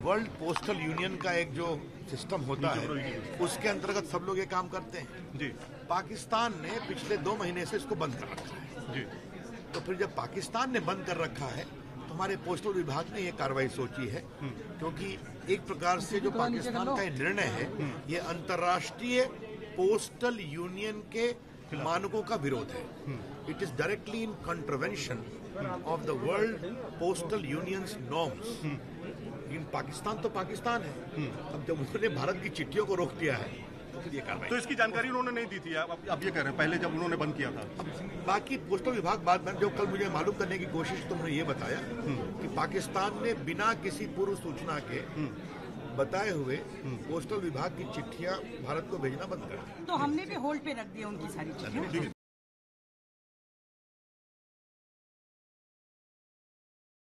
World postal union का एक जो सिस्टम होता है उसके अंतर्गत सब लोग ये काम करते हैं जी। पाकिस्तान ने पिछले 2 महीने से इसको बंद कर रखा है जी। तो फिर जब पाकिस्तान ने बंद कर रखा है तो हमारे पोस्टल विभाग ने ये कार्रवाई सोची है, क्योंकि एक प्रकार से जो पाकिस्तान का ये निर्णय है ये अंतर्राष्ट्रीय पोस्टल यूनियन के मानकों का विरोध है। It is directly in contravention of the world postal unions norms. In Pakistan तो पाकिस्तान है, अब जब उन्होंने भारत की चिट्ठियों को रोक दिया है तो फिर ये कार्रवाई। तो इसकी जानकारी उन्होंने नहीं दी थी, आप ये कह रहे हैं पहले जब उन्होंने बंद किया था। अब बाकी पोस्टल विभाग बाद में जो कल मुझे मालूम करने की कोशिश तो उन्होंने ये बताया कि पाकिस्तान ने बिना किसी पूर्व सूचना के बताए हुए पोस्टल विभाग की चिट्ठियां भारत को भेजना बंद कर दी। तो हमने भी होल्ड पे रख दिया उनकी सारी चिट्ठियां।